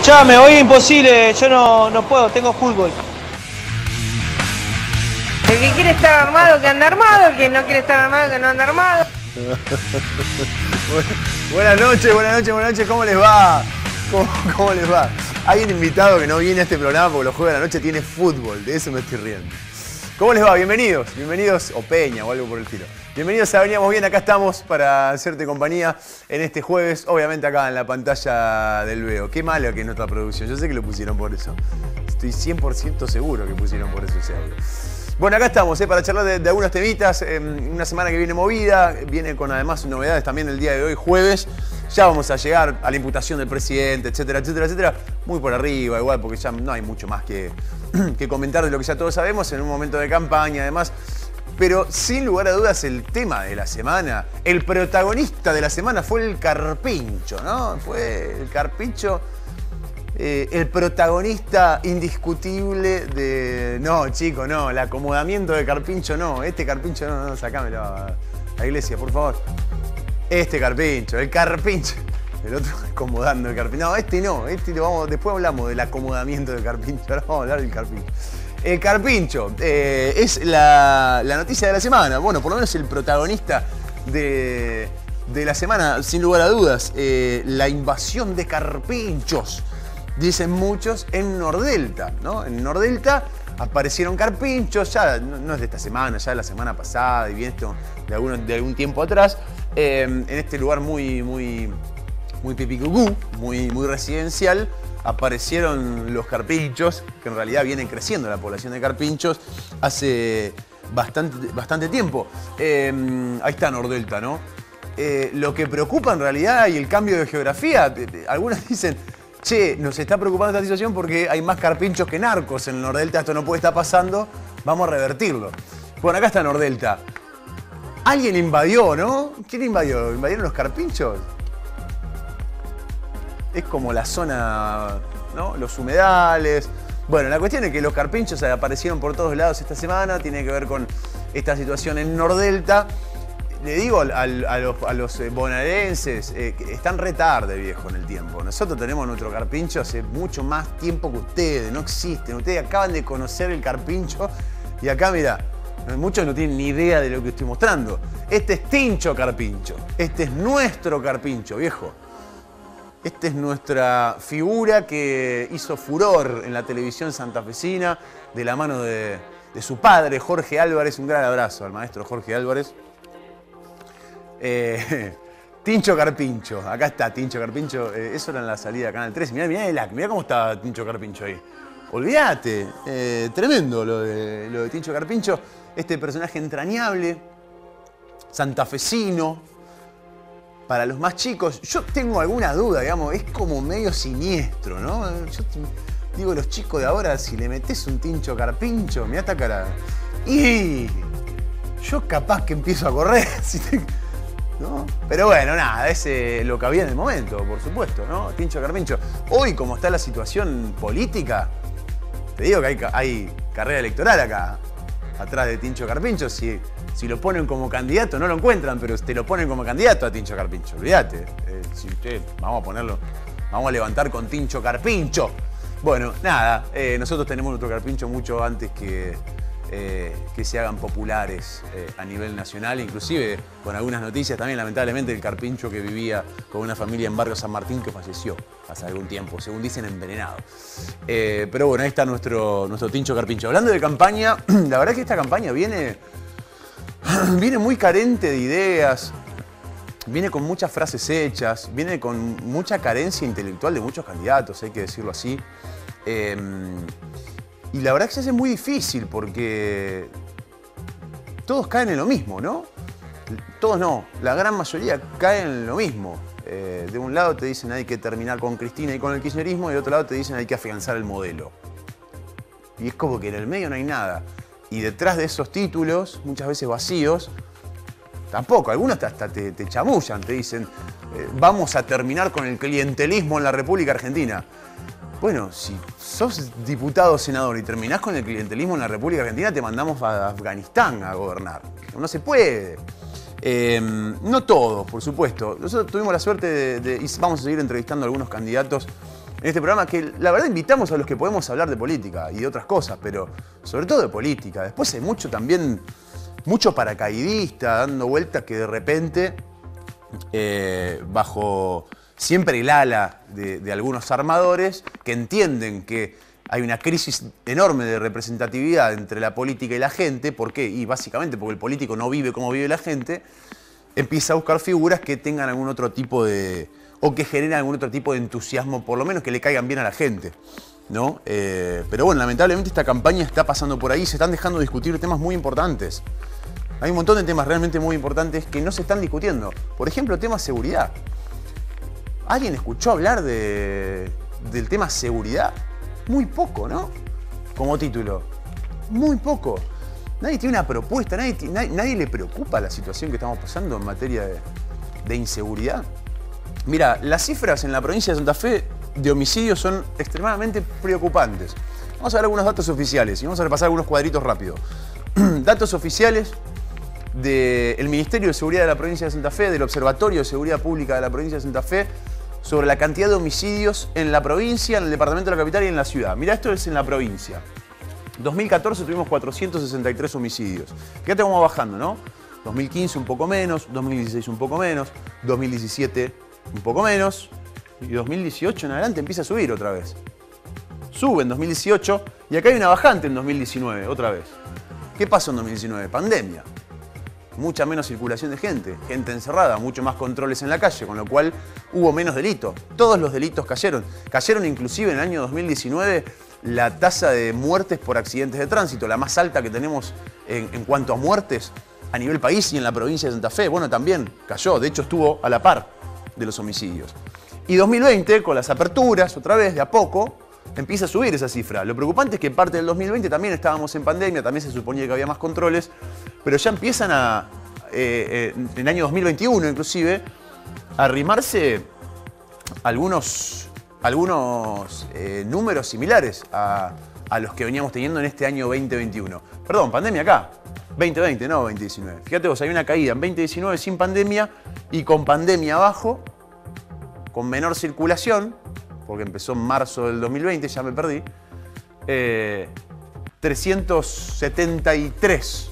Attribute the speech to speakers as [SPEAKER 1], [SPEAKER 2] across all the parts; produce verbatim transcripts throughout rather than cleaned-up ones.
[SPEAKER 1] Escuchame, hoy es imposible, yo no, no puedo, tengo fútbol.
[SPEAKER 2] El que quiere estar armado, que anda armado, el que no quiere estar armado, que no anda armado.
[SPEAKER 3] Buenas noches, buenas noches, buenas noches, ¿cómo les va? ¿Cómo, cómo les va? Hay un invitado que no viene a este programa porque los jueves de la noche tiene fútbol, de eso me estoy riendo. ¿Cómo les va? Bienvenidos, bienvenidos, o Peña o algo por el estilo. Bienvenidos a Veníamos Bien, acá estamos para hacerte compañía en este jueves, obviamente acá en la pantalla del Veo. Qué malo que es nuestra producción, yo sé que lo pusieron por eso. Estoy cien por ciento seguro que pusieron por eso ese audio. Bueno, acá estamos eh, para charlar de, de algunos temitas, eh, una semana que viene movida, viene con además novedades también el día de hoy, jueves. Ya vamos a llegar a la imputación del presidente, etcétera, etcétera, etcétera. Muy por arriba, igual, porque ya no hay mucho más que, que comentar de lo que ya todos sabemos en un momento de campaña, además. Pero sin lugar a dudas el tema de la semana, el protagonista de la semana fue el Carpincho, ¿no? Fue el Carpincho, eh, el protagonista indiscutible de... No, chico, no, el acomodamiento de Carpincho no, este Carpincho no, no, sacámelo a la iglesia, por favor. Este Carpincho, el Carpincho. El otro acomodando el Carpincho. No, este no, este lo vamos, después hablamos del acomodamiento del Carpincho, ahora vamos a hablar del Carpincho. El Carpincho eh, es la, la noticia de la semana, bueno, por lo menos el protagonista de, de la semana, sin lugar a dudas, eh, la invasión de carpinchos, dicen muchos, en Nordelta, ¿no? En Nordelta aparecieron carpinchos, ya no, no es de esta semana, ya de la semana pasada y bien esto de, algún, de algún tiempo atrás, eh, en este lugar muy, muy, muy pipicucú, muy, muy residencial. Aparecieron los carpinchos, que en realidad vienen creciendo la población de carpinchos hace bastante, bastante tiempo. Eh, ahí está Nordelta, ¿no? Eh, lo que preocupa en realidad y el cambio de geografía, algunos dicen, che, nos está preocupando esta situación porque hay más carpinchos que narcos en Nordelta, esto no puede estar pasando, vamos a revertirlo. Bueno, acá está Nordelta. Alguien invadió, ¿no? ¿Quién invadió? ¿Invadieron los carpinchos? Es como la zona, ¿no? Los humedales. Bueno, la cuestión es que los carpinchos aparecieron por todos lados esta semana. Tiene que ver con esta situación en Nordelta. Le digo al, al, a los, a los bonaerenses, eh, que están re tarde, viejo, en el tiempo. Nosotros tenemos nuestro carpincho hace mucho más tiempo que ustedes. No existen. Ustedes acaban de conocer el carpincho. Y acá, mira, muchos no tienen ni idea de lo que estoy mostrando. Este es Tincho Carpincho. Este es nuestro carpincho, viejo. Esta es nuestra figura que hizo furor en la televisión santafesina de la mano de, de su padre, Jorge Álvarez. Un gran abrazo al maestro Jorge Álvarez. Eh, Tincho Carpincho. Acá está Tincho Carpincho. Eh, eso era en la salida de Canal trece. Mirá, mirá, el, mirá cómo está Tincho Carpincho ahí. Olvídate. Eh, tremendo lo de, lo de Tincho Carpincho. Este personaje entrañable, santafesino. Para los más chicos, yo tengo alguna duda, digamos, es como medio siniestro, ¿no? Yo digo, los chicos de ahora, si le metés un Tincho Carpincho, mirá esta cara. Y yo capaz que empiezo a correr, ¿no? Pero bueno, nada, es eh, lo que había en el momento, por supuesto, ¿no? Tincho Carpincho. Hoy, como está la situación política, te digo que hay, hay carrera electoral acá, atrás de Tincho Carpincho. Si, si lo ponen como candidato, no lo encuentran, pero te lo ponen como candidato a Tincho Carpincho. Olvídate. Eh, si usted, vamos a ponerlo, vamos a levantar con Tincho Carpincho. Bueno, nada, eh, nosotros tenemos nuestro Carpincho mucho antes que, eh, que se hagan populares eh, a nivel nacional, inclusive con algunas noticias también, lamentablemente, el Carpincho que vivía con una familia en Barrio San Martín que falleció hace algún tiempo, según dicen, envenenado. Eh, pero bueno, ahí está nuestro, nuestro Tincho Carpincho. Hablando de campaña, la verdad es que esta campaña viene, viene muy carente de ideas, viene con muchas frases hechas, viene con mucha carencia intelectual de muchos candidatos, hay que decirlo así. Eh, y la verdad es que se hace muy difícil porque todos caen en lo mismo, ¿no? Todos no, la gran mayoría caen en lo mismo. Eh, de un lado te dicen hay que terminar con Cristina y con el kirchnerismo, y de otro lado te dicen hay que afianzar el modelo. Y es como que en el medio no hay nada. Y detrás de esos títulos, muchas veces vacíos, tampoco, algunos hasta te, te chamullan, te dicen eh, vamos a terminar con el clientelismo en la República Argentina. Bueno, si sos diputado o senador y terminás con el clientelismo en la República Argentina, te mandamos a Afganistán a gobernar. No se puede. Eh, no todos, por supuesto. Nosotros tuvimos la suerte de, de, y vamos a seguir entrevistando a algunos candidatos en este programa, que la verdad invitamos a los que podemos hablar de política y de otras cosas, pero sobre todo de política. Después hay mucho también, mucho paracaidista dando vueltas que de repente, eh, bajo siempre el ala de, de algunos armadores que entienden que hay una crisis enorme de representatividad entre la política y la gente. ¿Por qué? Y básicamente porque el político no vive como vive la gente, empieza a buscar figuras que tengan algún otro tipo de... o que generen algún otro tipo de entusiasmo, por lo menos que le caigan bien a la gente, ¿no? Eh, pero bueno, lamentablemente esta campaña está pasando por ahí, se están dejando discutir temas muy importantes. Hay un montón de temas realmente muy importantes que no se están discutiendo. Por ejemplo, tema seguridad. ¿Alguien escuchó hablar de, del tema seguridad? Muy poco, ¿no? Como título. Muy poco. Nadie tiene una propuesta, nadie, nadie, nadie le preocupa la situación que estamos pasando en materia de, de inseguridad. Mira, las cifras en la provincia de Santa Fe de homicidios son extremadamente preocupantes. Vamos a ver algunos datos oficiales y vamos a repasar algunos cuadritos rápido. Datos oficiales del Ministerio de Seguridad de la provincia de Santa Fe, del Observatorio de Seguridad Pública de la provincia de Santa Fe, sobre la cantidad de homicidios en la provincia, en el departamento de la capital y en la ciudad. Mirá, esto es en la provincia. dos mil catorce tuvimos cuatrocientos sesenta y tres homicidios. Fíjate cómo va bajando, ¿no? dos mil quince un poco menos, dos mil dieciséis un poco menos, dos mil diecisiete un poco menos, y dos mil dieciocho en adelante empieza a subir otra vez. Sube en dos mil dieciocho y acá hay una bajante en dos mil diecinueve, otra vez. ¿Qué pasó en dos mil diecinueve? Pandemia. Mucha menos circulación de gente, gente encerrada, mucho más controles en la calle, con lo cual hubo menos delitos. Todos los delitos cayeron. Cayeron inclusive en el año dos mil diecinueve la tasa de muertes por accidentes de tránsito, la más alta que tenemos en, en cuanto a muertes a nivel país y en la provincia de Santa Fe. Bueno, también cayó, de hecho estuvo a la par de los homicidios. Y dos mil veinte, con las aperturas, otra vez, de a poco, empieza a subir esa cifra. Lo preocupante es que parte del dos mil veinte también estábamos en pandemia, también se suponía que había más controles, pero ya empiezan a, eh, eh, en el año dos mil veintiuno inclusive, a arrimarse algunos, algunos eh, números similares a, a los que veníamos teniendo en este año veinte veintiuno. Perdón, pandemia acá. veinte veinte, no veinte diecinueve. Fíjate vos, hay una caída en veinte diecinueve sin pandemia y con pandemia abajo, con menor circulación, porque empezó en marzo del dos mil veinte, ya me perdí, eh, trescientos setenta y tres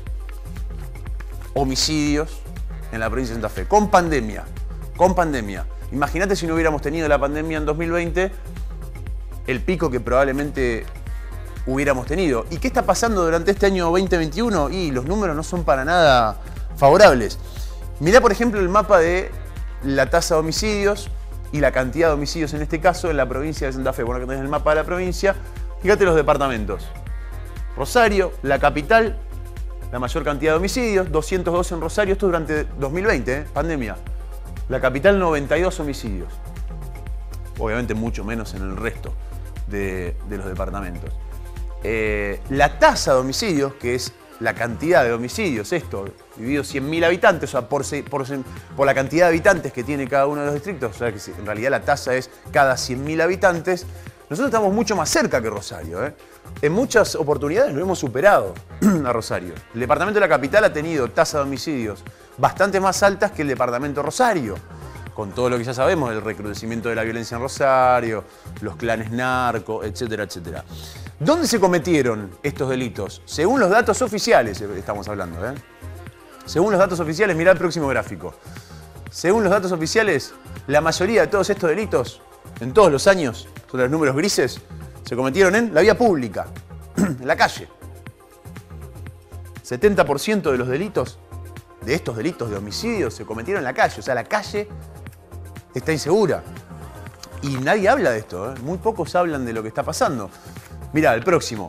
[SPEAKER 3] homicidios en la provincia de Santa Fe, con pandemia, con pandemia. Imagínate si no hubiéramos tenido la pandemia en dos mil veinte, el pico que probablemente hubiéramos tenido. ¿Y qué está pasando durante este año veinte veintiuno? Y los números no son para nada favorables. Mirá, por ejemplo, el mapa de la tasa de homicidios y la cantidad de homicidios en este caso en la provincia de Santa Fe. Bueno, que tenés el mapa de la provincia, fíjate los departamentos. Rosario, la capital, la mayor cantidad de homicidios, doscientos dos en Rosario, esto durante dos mil veinte, ¿eh? Pandemia. La capital, noventa y dos homicidios. Obviamente mucho menos en el resto de, de los departamentos. Eh, la tasa de homicidios, que es la cantidad de homicidios, esto, dividido cien mil habitantes, o sea, por, por, por la cantidad de habitantes que tiene cada uno de los distritos, o sea, que en realidad la tasa es cada cien mil habitantes, nosotros estamos mucho más cerca que Rosario, ¿eh? En muchas oportunidades lo hemos superado a Rosario. El departamento de la capital ha tenido tasas de homicidios bastante más altas que el departamento Rosario, con todo lo que ya sabemos, el recrudecimiento de la violencia en Rosario, los clanes narco, etcétera, etcétera. ¿Dónde se cometieron estos delitos? Según los datos oficiales, estamos hablando, ¿eh? Según los datos oficiales, mirá el próximo gráfico. Según los datos oficiales, la mayoría de todos estos delitos, en todos los años, son los números grises, se cometieron en la vía pública, en la calle. setenta por ciento de los delitos, de estos delitos de homicidio, se cometieron en la calle. O sea, la calle está insegura. Y nadie habla de esto, ¿eh? Muy pocos hablan de lo que está pasando. Mirá, el próximo.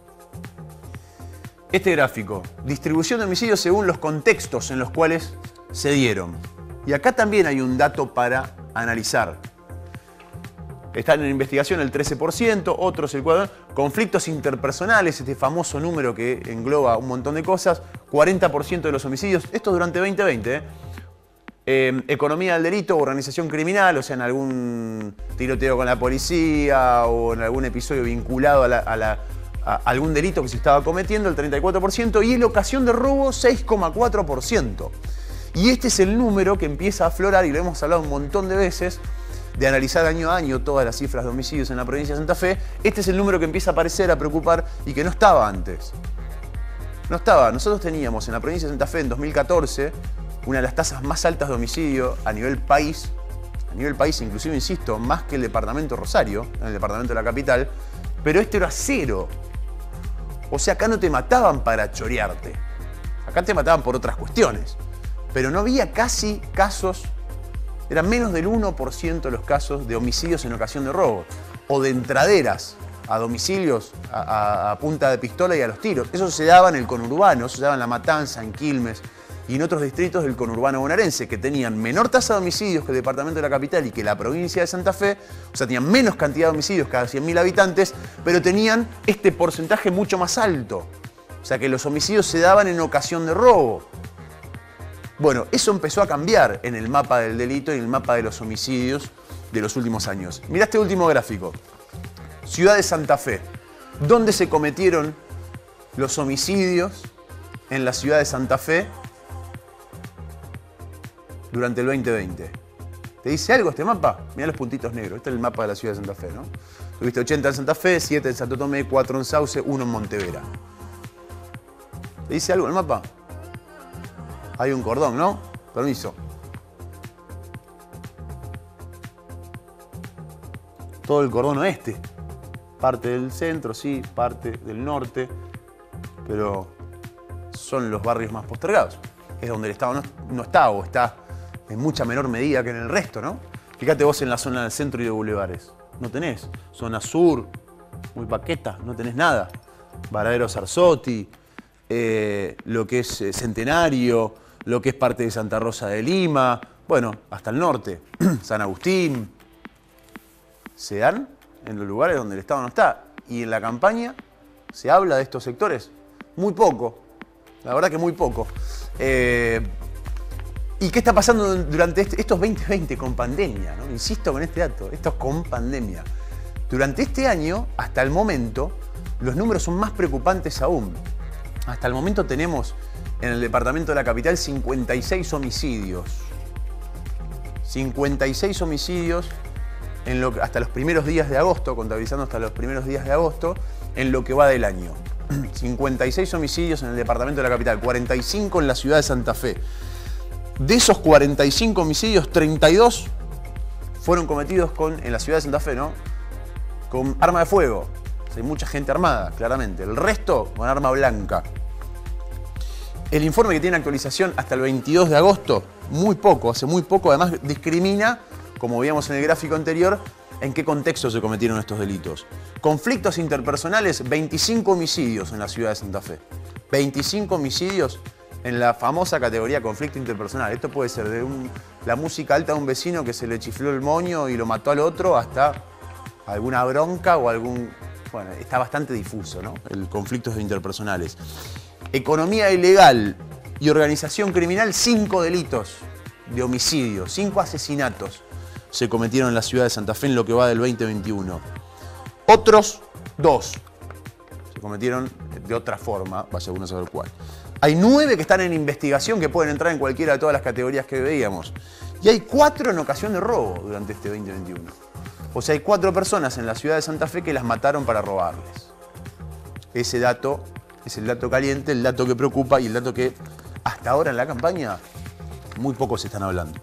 [SPEAKER 3] Este gráfico. Distribución de homicidios según los contextos en los cuales se dieron. Y acá también hay un dato para analizar. Están en investigación el trece por ciento, otros el cuatro por ciento. Conflictos interpersonales, este famoso número que engloba un montón de cosas. cuarenta por ciento de los homicidios. Esto durante veinte veinte, ¿eh? Eh, economía del delito, organización criminal, o sea, en algún tiroteo con la policía o en algún episodio vinculado a, la, a, la, a algún delito que se estaba cometiendo, el treinta y cuatro por ciento, y en ocasión de robo, seis coma cuatro por ciento. Y este es el número que empieza a aflorar, y lo hemos hablado un montón de veces, de analizar año a año todas las cifras de homicidios en la provincia de Santa Fe, este es el número que empieza a aparecer, a preocupar y que no estaba antes. No estaba. Nosotros teníamos en la provincia de Santa Fe en dos mil catorce una de las tasas más altas de homicidio a nivel país, a nivel país inclusive, insisto, más que el departamento Rosario, en el departamento de la capital, pero este era cero. O sea, acá no te mataban para chorearte. Acá te mataban por otras cuestiones. Pero no había casi casos, eran menos del uno por ciento los casos de homicidios en ocasión de robo. O de entraderas a domicilios a, a, a punta de pistola y a los tiros. Eso se daba en el conurbano, eso se daba en La Matanza, en Quilmes y en otros distritos del conurbano bonaerense, que tenían menor tasa de homicidios que el departamento de la capital y que la provincia de Santa Fe, o sea, tenían menos cantidad de homicidios cada cien mil habitantes, pero tenían este porcentaje mucho más alto. O sea, que los homicidios se daban en ocasión de robo. Bueno, eso empezó a cambiar en el mapa del delito y en el mapa de los homicidios de los últimos años. Mirá este último gráfico. Ciudad de Santa Fe. ¿Dónde se cometieron los homicidios en la ciudad de Santa Fe durante el veinte veinte? ¿Te dice algo este mapa? Mirá los puntitos negros. Este es el mapa de la ciudad de Santa Fe, ¿no? Tuviste ochenta en Santa Fe, siete en Santo Tomé, cuatro en Sauce, uno en Montevera. ¿Te dice algo el mapa? Hay un cordón, ¿no? Permiso. Todo el cordón oeste. Parte del centro, sí, parte del norte, pero son los barrios más postergados. Es donde el Estado no, no está o está en mucha menor medida que en el resto, ¿no? Fíjate vos en la zona del centro y de bulevares. No tenés. Zona sur, muy paqueta, no tenés nada. Varadero Sarzotti, eh, lo que es eh, Centenario, lo que es parte de Santa Rosa de Lima, bueno, hasta el norte, San Agustín. Se dan en los lugares donde el Estado no está. Y en la campaña se habla de estos sectores muy poco. La verdad que muy poco. Eh, ¿Y qué está pasando durante este, estos veinte veinte con pandemia, ¿no? Insisto con este dato, esto es con pandemia. Durante este año, hasta el momento, los números son más preocupantes aún. Hasta el momento tenemos en el departamento de la capital cincuenta y seis homicidios. cincuenta y seis homicidios en lo, hasta los primeros días de agosto, contabilizando hasta los primeros días de agosto, en lo que va del año. cincuenta y seis homicidios en el departamento de la capital, cuarenta y cinco en la ciudad de Santa Fe. De esos cuarenta y cinco homicidios, treinta y dos fueron cometidos con, en la ciudad de Santa Fe, ¿no? Con arma de fuego. O sea, hay mucha gente armada, claramente. El resto con arma blanca. El informe que tiene actualización hasta el veintidós de agosto, muy poco, hace muy poco, además discrimina, como veíamos en el gráfico anterior, en qué contexto se cometieron estos delitos. Conflictos interpersonales, veinticinco homicidios en la ciudad de Santa Fe. veinticinco homicidios en la famosa categoría conflicto interpersonal. Esto puede ser de un, la música alta de un vecino que se le chifló el moño y lo mató al otro, hasta alguna bronca o algún... Bueno, está bastante difuso, ¿no? El conflictos interpersonales. Economía ilegal y organización criminal, cinco delitos de homicidio, cinco asesinatos se cometieron en la ciudad de Santa Fe en lo que va del veinte veintiuno. Otros dos se cometieron de otra forma, vaya uno a saber cuál. Hay nueve que están en investigación que pueden entrar en cualquiera de todas las categorías que veíamos. Y hay cuatro en ocasión de robo durante este veinte veintiuno. O sea, hay cuatro personas en la ciudad de Santa Fe que las mataron para robarles. Ese dato es el dato caliente, el dato que preocupa y el dato que hasta ahora en la campaña muy pocos se están hablando.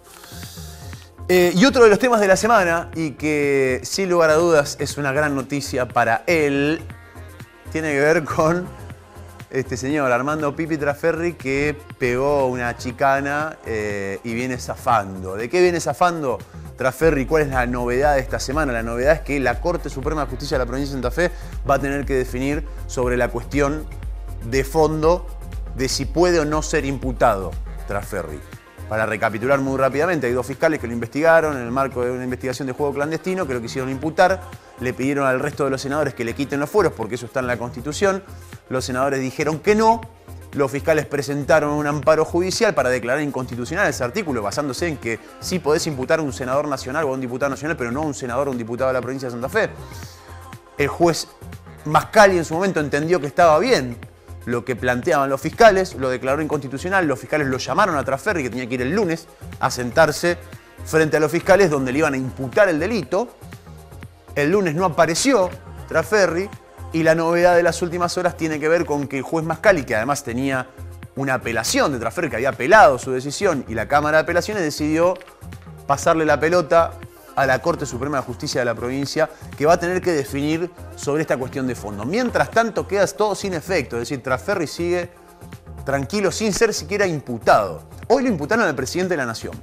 [SPEAKER 3] Eh, y otro de los temas de la semana, y que sin lugar a dudas es una gran noticia para él, tiene que ver con este señor Armando Pipi Traferri, que pegó una chicana eh, y viene zafando. ¿De qué viene zafando Traferri? ¿Cuál es la novedad de esta semana? La novedad es que la Corte Suprema de Justicia de la Provincia de Santa Fe va a tener que definir sobre la cuestión de fondo de si puede o no ser imputado Traferri. Para recapitular muy rápidamente, hay dos fiscales que lo investigaron en el marco de una investigación de juego clandestino, que lo quisieron imputar. Le pidieron al resto de los senadores que le quiten los fueros, porque eso está en la Constitución. Los senadores dijeron que no. Los fiscales presentaron un amparo judicial para declarar inconstitucional ese artículo, basándose en que sí podés imputar a un senador nacional o a un diputado nacional, pero no a un senador o un diputado de la provincia de Santa Fe. El juez Mascali en su momento entendió que estaba bien lo que planteaban los fiscales, lo declaró inconstitucional. Los fiscales lo llamaron a Traferri, que tenía que ir el lunes a sentarse frente a los fiscales donde le iban a imputar el delito. El lunes no apareció Trasferri y la novedad de las últimas horas tiene que ver con que el juez Mascali, que además tenía una apelación de Trasferri, que había apelado su decisión, y la Cámara de Apelaciones decidió pasarle la pelota a la Corte Suprema de Justicia de la provincia, que va a tener que definir sobre esta cuestión de fondo. Mientras tanto, queda todo sin efecto, es decir, Trasferri sigue tranquilo sin ser siquiera imputado. Hoy lo imputaron al presidente de la Nación.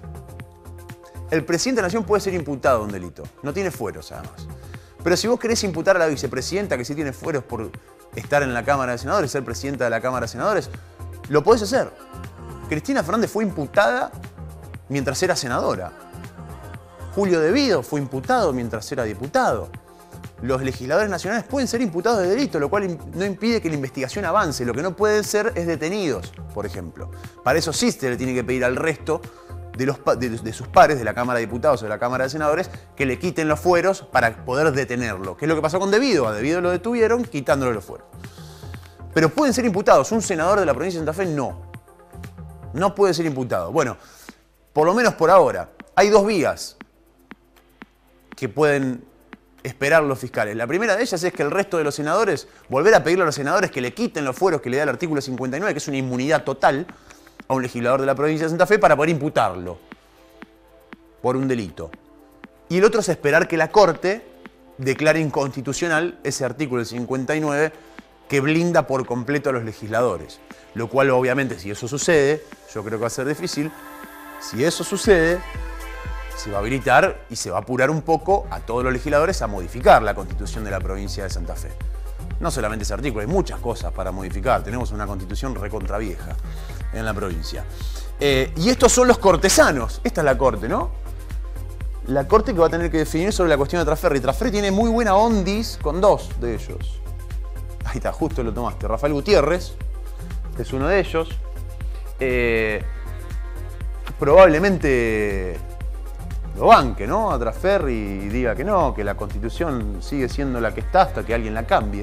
[SPEAKER 3] El presidente de la Nación puede ser imputado de un delito, no tiene fueros además. Pero si vos querés imputar a la vicepresidenta, que sí tiene fueros por estar en la Cámara de Senadores, ser presidenta de la Cámara de Senadores, lo podés hacer. Cristina Fernández fue imputada mientras era senadora. Julio De Vido fue imputado mientras era diputado. Los legisladores nacionales pueden ser imputados de delito, lo cual no impide que la investigación avance. Lo que no pueden ser es detenidos, por ejemplo. Para eso sí se le tiene que pedir al resto de, los, de, de sus pares de la Cámara de Diputados o de la Cámara de Senadores que le quiten los fueros para poder detenerlo. ¿Qué es lo que pasó con De Vido? A De Vido lo detuvieron quitándole los fueros. Pero pueden ser imputados. Un senador de la provincia de Santa Fe no. No puede ser imputado. Bueno, por lo menos por ahora, hay dos vías que pueden esperar los fiscales. La primera de ellas es que el resto de los senadores, volver a pedirle a los senadores que le quiten los fueros que le da el artículo cincuenta y nueve, que es una inmunidad total a un legislador de la provincia de Santa Fe para poder imputarlo por un delito. Y el otro es esperar que la Corte declare inconstitucional ese artículo cincuenta y nueve que blinda por completo a los legisladores. Lo cual, obviamente, si eso sucede, yo creo que va a ser difícil, si eso sucede, se va a habilitar y se va a apurar un poco a todos los legisladores a modificar la Constitución de la provincia de Santa Fe. No solamente ese artículo, hay muchas cosas para modificar. Tenemos una Constitución recontravieja en la provincia. Eh, y estos son los cortesanos. Esta es la Corte, ¿no? La Corte que va a tener que definir sobre la cuestión de Trasferri. Trasferri tiene muy buena ondis con dos de ellos. Ahí está, justo lo tomaste. Rafael Gutiérrez es uno de ellos. Eh, probablemente lo banque, ¿no? A Trasferri y diga que no, que la Constitución sigue siendo la que está hasta que alguien la cambie.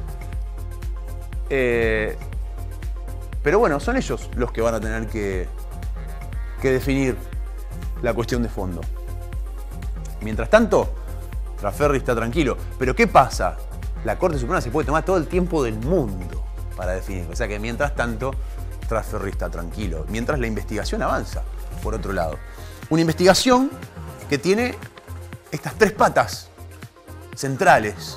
[SPEAKER 3] Eh, pero bueno, son ellos los que van a tener que, que definir la cuestión de fondo. Mientras tanto, Trasferri está tranquilo. Pero ¿qué pasa? La Corte Suprema se puede tomar todo el tiempo del mundo para definirlo. O sea que mientras tanto, Trasferri está tranquilo. Mientras la investigación avanza, por otro lado. Una investigación que tiene estas tres patas centrales,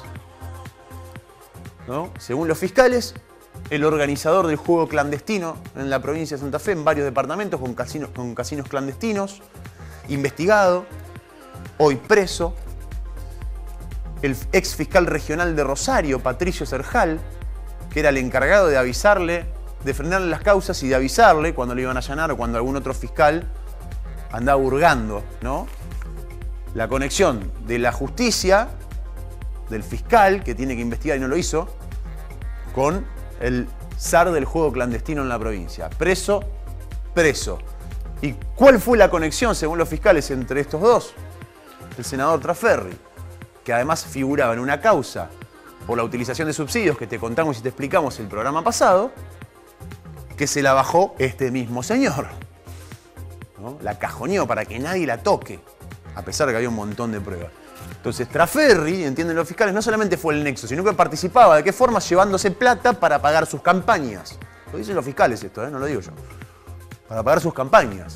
[SPEAKER 3] ¿no? Según los fiscales, el organizador del juego clandestino en la provincia de Santa Fe, en varios departamentos con casinos, con casinos clandestinos, investigado, hoy preso. El ex fiscal regional de Rosario, Patricio Serjal, que era el encargado de avisarle, de frenarle las causas y de avisarle cuando le iban a allanar o cuando algún otro fiscal andaba hurgando, ¿no? La conexión de la justicia, del fiscal que tiene que investigar y no lo hizo, con el zar del juego clandestino en la provincia. Preso, preso. ¿Y cuál fue la conexión, según los fiscales, entre estos dos? El senador Trasferri, que además figuraba en una causa por la utilización de subsidios que te contamos y te explicamos el programa pasado, que se la bajó este mismo señor, ¿no? La cajoneó para que nadie la toque, a pesar de que había un montón de pruebas. Entonces Trasferri, entienden los fiscales, no solamente fue el nexo, sino que participaba. ¿De qué forma? Llevándose plata para pagar sus campañas. Lo dicen los fiscales esto, ¿eh? No lo digo yo. Para pagar sus campañas.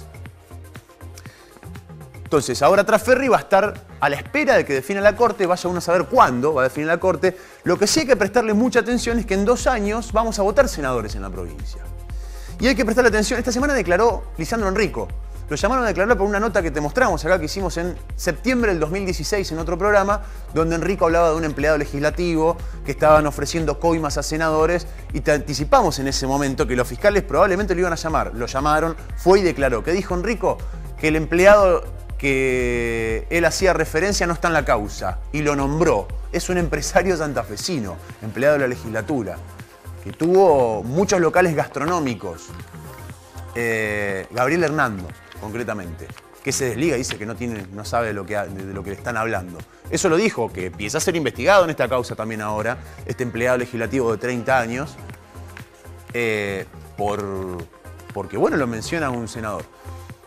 [SPEAKER 3] Entonces, ahora Trasferri va a estar a la espera de que defina la Corte, vaya uno a saber cuándo va a definir la Corte. Lo que sí hay que prestarle mucha atención es que en dos años vamos a votar senadores en la provincia. Y hay que prestarle atención. Esta semana declaró Lisandro Enrico. Lo llamaron a declarar por una nota que te mostramos acá, que hicimos en septiembre del dos mil dieciséis en otro programa, donde Enrico hablaba de un empleado legislativo que estaban ofreciendo coimas a senadores y te anticipamos en ese momento que los fiscales probablemente lo iban a llamar. Lo llamaron, fue y declaró. ¿Qué dijo Enrico? Que el empleado que él hacía referencia no está en la causa y lo nombró. Es un empresario santafesino, empleado de la legislatura, que tuvo muchos locales gastronómicos. Eh, Gabriel Hernando, concretamente, que se desliga y dice que no, tiene, no sabe de lo, que, de lo que le están hablando. Eso lo dijo, que empieza a ser investigado en esta causa también ahora, este empleado legislativo de treinta años, eh, por, porque, bueno, lo menciona un senador.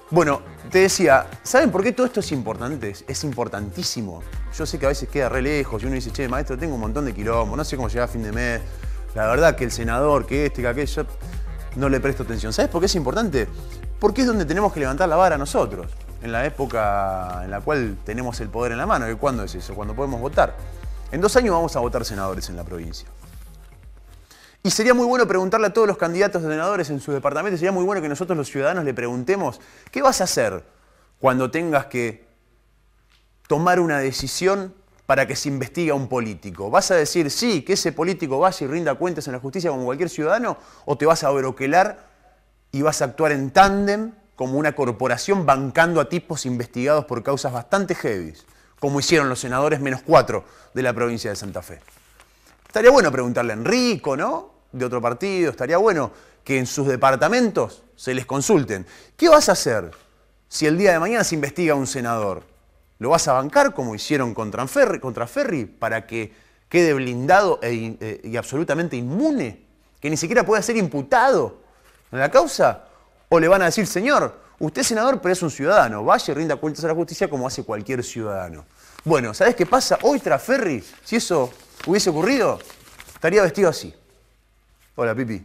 [SPEAKER 3] Bueno, te decía, ¿saben por qué todo esto es importante? Es importantísimo. Yo sé que a veces queda re lejos y uno dice, che, maestro, tengo un montón de quilombo, no sé cómo llegar a fin de mes. La verdad que el senador, que este, que aquello, no le presto atención. ¿Sabes por qué es importante? Porque es donde tenemos que levantar la vara nosotros. En la época en la cual tenemos el poder en la mano. ¿Y cuándo es eso? Cuando podemos votar. En dos años vamos a votar senadores en la provincia. Y sería muy bueno preguntarle a todos los candidatos de senadores en sus departamentos, sería muy bueno que nosotros los ciudadanos le preguntemos, ¿qué vas a hacer cuando tengas que tomar una decisión para que se investigue a un político? ¿Vas a decir sí, que ese político vaya y rinda cuentas en la justicia como cualquier ciudadano? ¿O te vas a broquelar y vas a actuar en tándem como una corporación bancando a tipos investigados por causas bastante heavies, como hicieron los senadores menos cuatro de la provincia de Santa Fe? Estaría bueno preguntarle a Enrico, ¿no? De otro partido. Estaría bueno que en sus departamentos se les consulten. ¿Qué vas a hacer si el día de mañana se investiga a un senador? ¿Lo vas a bancar como hicieron contra Ferri, contra Ferri para que quede blindado e, e, y absolutamente inmune? ¿Que ni siquiera pueda ser imputado en la causa? ¿O le van a decir, señor, usted es senador pero es un ciudadano, vaya y rinda cuentas a la justicia como hace cualquier ciudadano? Bueno, ¿sabés qué pasa? Hoy tras Ferri, si eso hubiese ocurrido, estaría vestido así. Hola, Pipi.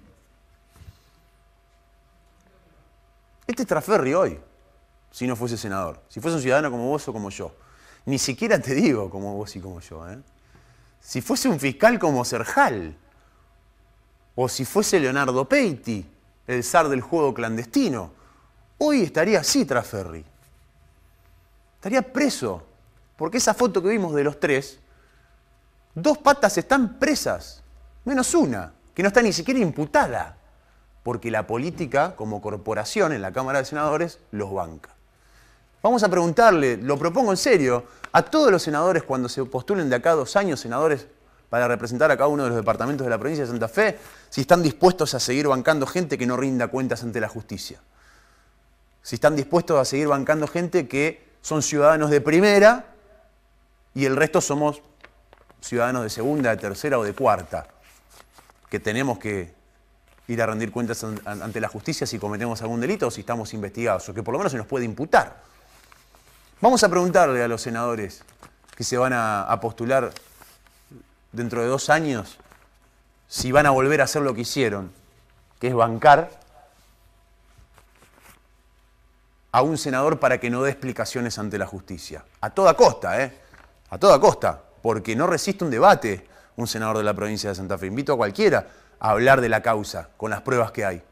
[SPEAKER 3] Este es Traferri hoy, si no fuese senador. Si fuese un ciudadano como vos o como yo. Ni siquiera te digo como vos y como yo. ¿eh? Si fuese un fiscal como Serjal. O si fuese Leonardo Peiti, el zar del juego clandestino. Hoy estaría así Traferri. Estaría preso. Porque esa foto que vimos de los tres, dos patas están presas, menos una, que no está ni siquiera imputada, porque la política, como corporación en la Cámara de Senadores, los banca. Vamos a preguntarle, lo propongo en serio, a todos los senadores cuando se postulen de acá a dos años, senadores para representar a cada uno de los departamentos de la provincia de Santa Fe, si están dispuestos a seguir bancando gente que no rinda cuentas ante la justicia. Si están dispuestos a seguir bancando gente que son ciudadanos de primera y el resto somos ciudadanos de segunda, de tercera o de cuarta, que tenemos que ir a rendir cuentas ante la justicia si cometemos algún delito o si estamos investigados, o que por lo menos se nos puede imputar. Vamos a preguntarle a los senadores que se van a, a postular dentro de dos años si van a volver a hacer lo que hicieron, que es bancar a un senador para que no dé explicaciones ante la justicia. A toda costa, ¿eh? A toda costa. Porque no resiste un debate un senador de la provincia de Santa Fe. Invito a cualquiera a hablar de la causa, con las pruebas que hay.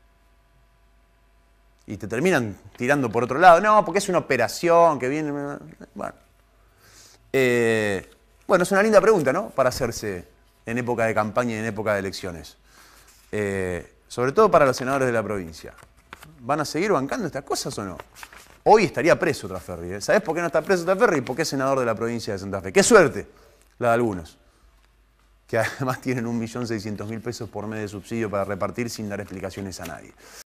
[SPEAKER 3] Y te terminan tirando por otro lado. No, porque es una operación que viene... Bueno, eh, bueno es una linda pregunta, ¿no? Para hacerse en época de campaña y en época de elecciones. Eh, sobre todo para los senadores de la provincia. ¿Van a seguir bancando estas cosas o no? Hoy estaría preso Traferri. ¿eh? ¿Sabés por qué no está preso Traferri? Porque es senador de la provincia de Santa Fe. ¡Qué suerte! La de algunos. Que además tienen un millón seiscientos mil pesos por mes de subsidio para repartir sin dar explicaciones a nadie.